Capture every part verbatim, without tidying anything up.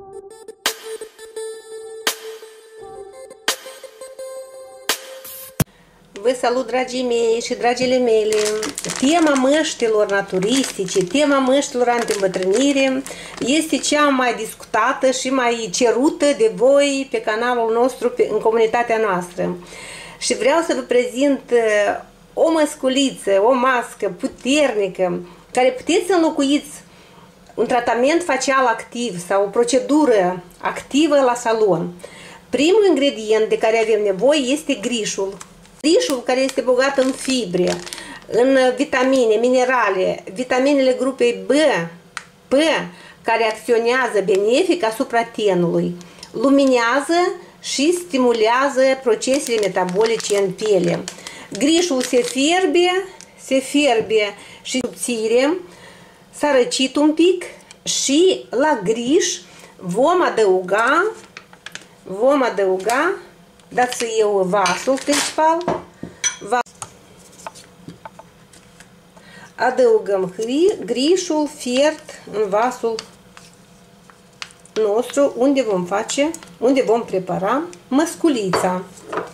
Vă salut, dragii mei și dragile mele! Tema măștilor naturistice, tema măștilor anti-îmbătrânire este cea mai discutată și mai cerută de voi pe canalul nostru, în comunitatea noastră. Și vreau să vă prezint o măsculiță, o mască puternică, care puteți să înlocuiți un tratament facial activ sau o procedură activă la salon. Primul ingredient de care avem nevoie este grișul. Grișul care este bogat în fibre, în vitamine, minerale, vitaminele grupei B, P, care acționează benefic asupra tenului, luminează și stimulează procesele metabolice în piele. Grișul se fierbe, se fierbe și subțire, s-a răcit un pic și la griș vom adăuga, vom adăuga, dați să eu vasul principal, adăugăm grișul fiert în vasul nostru unde vom face, unde vom prepara măsculița.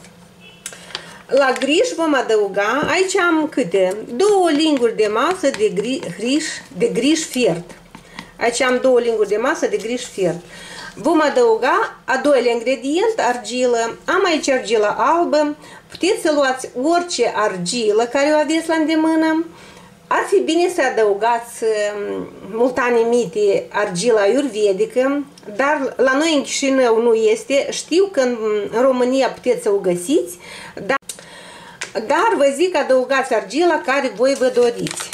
La griș vom adăuga, aici am câte? Două linguri de masă de griș, de griș fiert. Aici am două linguri de masă de griș fiert. Vom adăuga a doilea ingredient, argilă. Am aici argilă albă. Puteți să luați orice argilă care o aveți la îndemână. Ar fi bine să adăugați multanimite, argila ayurvedică, dar la noi în Chișinău nu este. Știu că în România puteți să o găsiți, dar, dar vă zic adăugați argila care voi vă doriți.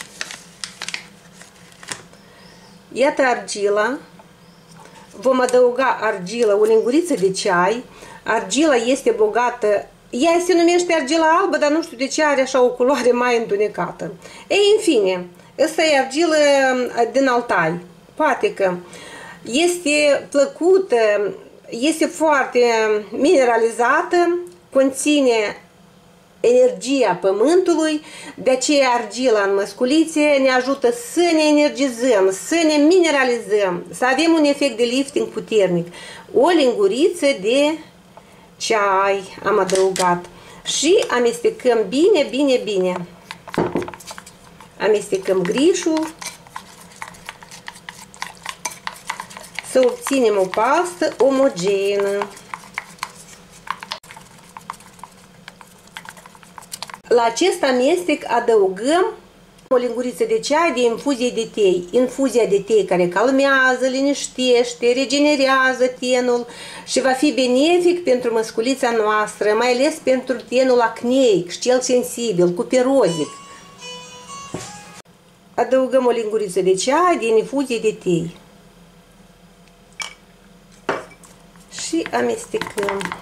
Iată argila. Vom adăuga argila, o linguriță de ceai. Argila este bogată, ea se numește argila albă, dar nu știu de ce are așa o culoare mai întunecată. Ei, în fine, ăsta e argilă din Altai. Poate că este plăcută, este foarte mineralizată, conține energia pământului, de aceea argila în măsculițe ne ajută să ne energizăm, să ne mineralizăm, să avem un efect de lifting puternic. O linguriță de ceai am adăugat și amestecăm bine, bine, bine. Amestecăm grișul să obținem o pastă omogenă. La acest amestec adăugăm o linguriță de ceai de infuzie de tei. Infuzia de tei care calmează, liniștește, regenerează tenul și va fi benefic pentru măsculița noastră, mai ales pentru tenul acneic și cel sensibil, cuperozic. Adăugăm o linguriță de ceai de infuzie de tei. Și amestecăm.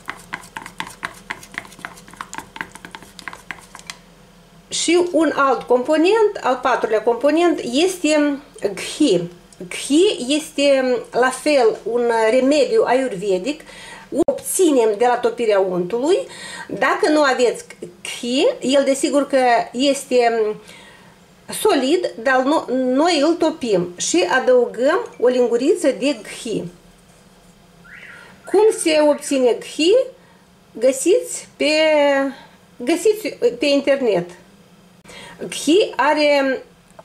Și un alt component, al patrulea component, este ghi. Ghi este la fel un remediu ayurvedic, obținem de la topirea untului. Dacă nu aveți ghi, el desigur că este solid, dar noi îl topim și adăugăm o linguriță de ghi. Cum se obține ghi? Găsiți pe, găsiți pe internet. Ghi are,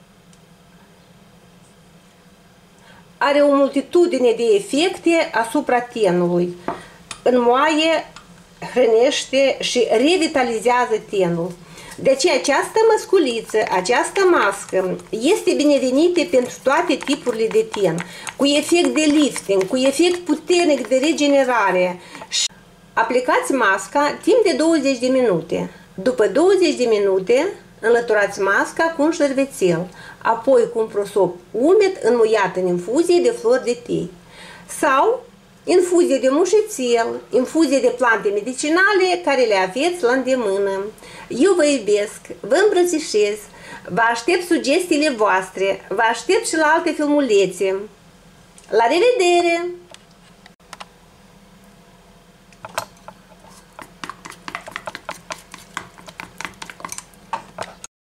are o multitudine de efecte asupra tenului. Înmoaie, hrănește și revitalizează tenul. De aceea această măsculiță, această mască este binevenită pentru toate tipurile de ten, cu efect de lifting, cu efect puternic de regenerare. Aplicați masca timp de douăzeci de minute. După douăzeci de minute, înlăturați masca cu un șervețel, apoi cu un prosop umed înmuiat în infuzie de flori de tei sau infuzie de mușețel, infuzie de plante medicinale care le aveți la îndemână. Eu vă iubesc, vă îmbrățișez, vă aștept sugestiile voastre, vă aștept și la alte filmulețe. La revedere!